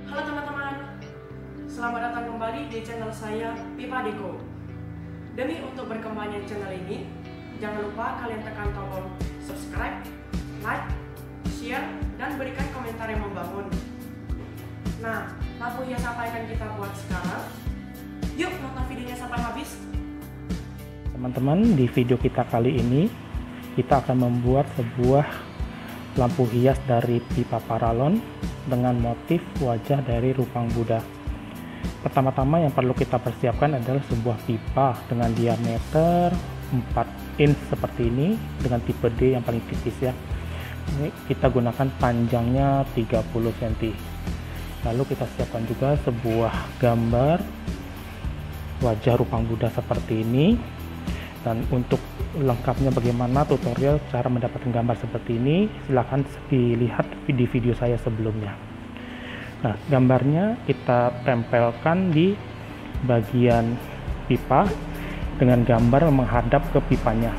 Halo teman-teman, selamat datang kembali di channel saya Pipa Deko. Demi untuk berkembangnya channel ini, jangan lupa kalian tekan tombol subscribe, like, share, dan berikan komentar yang membangun. Nah, lampu hias apa yang akan kita buat sekarang? Yuk nonton videonya sampai habis. Teman-teman, di video kita kali ini kita akan membuat sebuah lampu hias dari pipa paralon dengan motif wajah dari Rupang Buddha. Pertama-tama yang perlu kita persiapkan adalah sebuah pipa dengan diameter 4 inch seperti ini dengan tipe D yang paling tipis ya. Ini kita gunakan panjangnya 30 cm. Lalu kita siapkan juga sebuah gambar wajah Rupang Buddha seperti ini. Dan untuk lengkapnya bagaimana tutorial cara mendapatkan gambar seperti ini, silahkan dilihat di video saya sebelumnya. Nah, gambarnya kita tempelkan di bagian pipa dengan gambar menghadap ke pipanya.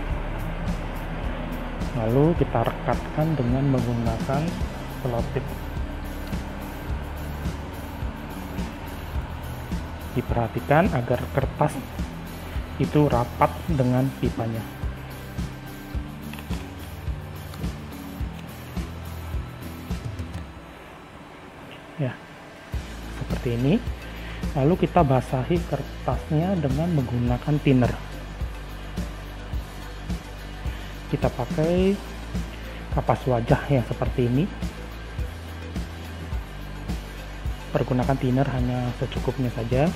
Lalu kita rekatkan dengan menggunakan selotip. Diperhatikan agar kertas itu rapat dengan pipanya. Ya, seperti ini. Lalu kita basahi kertasnya dengan menggunakan thinner. Kita pakai kapas wajah yang seperti ini. Pergunakan thinner hanya secukupnya saja.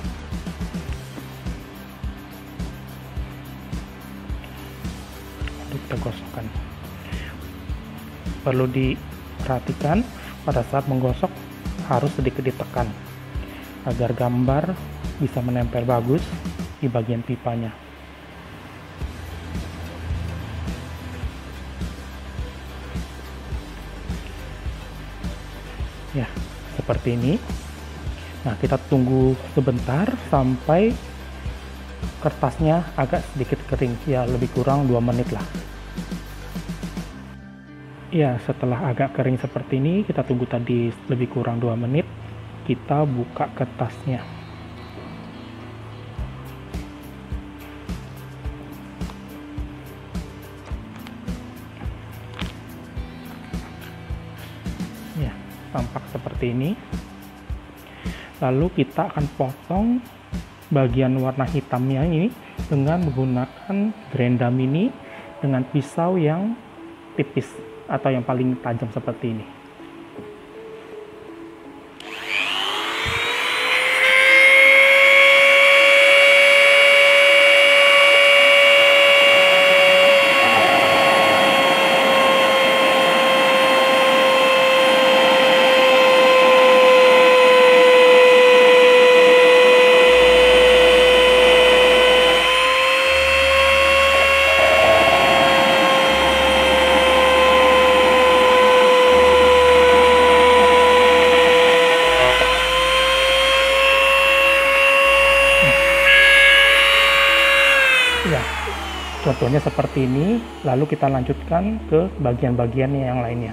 Kita gosokkan. Perlu diperhatikan pada saat menggosok harus sedikit ditekan agar gambar bisa menempel bagus di bagian pipanya. Ya, seperti ini. Nah, kita tunggu sebentar sampai kertasnya agak sedikit kering, ya lebih kurang 2 menit lah. Ya, setelah agak kering seperti ini, kita tunggu tadi lebih kurang 2 menit, kita buka kertasnya. Ya, tampak seperti ini. Lalu kita akan potong bagian warna hitamnya ini dengan menggunakan gerenda mini dengan pisau yang tipis atau yang paling tajam seperti ini. Ya, contohnya seperti ini, lalu kita lanjutkan ke bagian-bagian yang lainnya.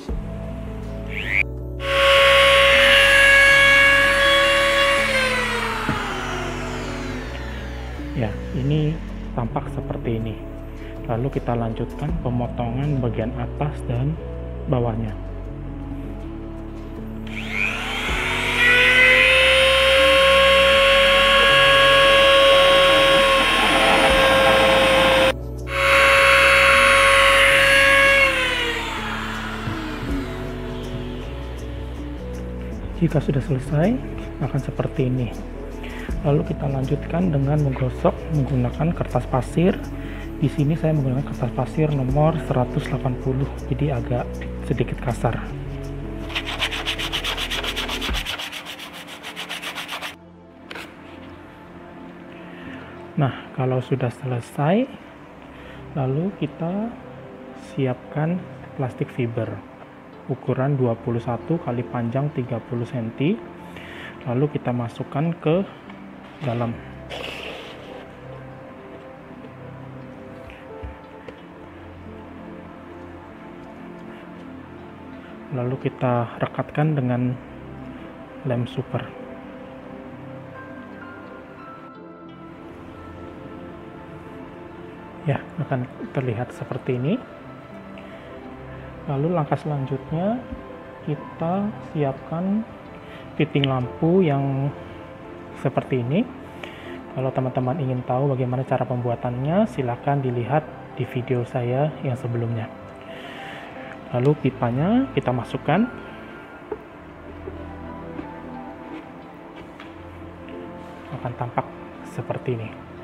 Ya, ini tampak seperti ini. Lalu kita lanjutkan pemotongan bagian atas dan bawahnya. Jika sudah selesai, akan seperti ini. Lalu kita lanjutkan dengan menggosok menggunakan kertas pasir. Di sini saya menggunakan kertas pasir nomor 180, jadi agak sedikit kasar. Nah, kalau sudah selesai, lalu kita siapkan plastik fiber ukuran 21 kali panjang 30 cm. Lalu kita masukkan ke dalam. Lalu kita rekatkan dengan lem super. Ya, akan terlihat seperti ini. Lalu langkah selanjutnya kita siapkan fitting lampu yang seperti ini. Kalau teman-teman ingin tahu bagaimana cara pembuatannya, silahkan dilihat di video saya yang sebelumnya. Lalu pipanya kita masukkan. Akan tampak seperti ini.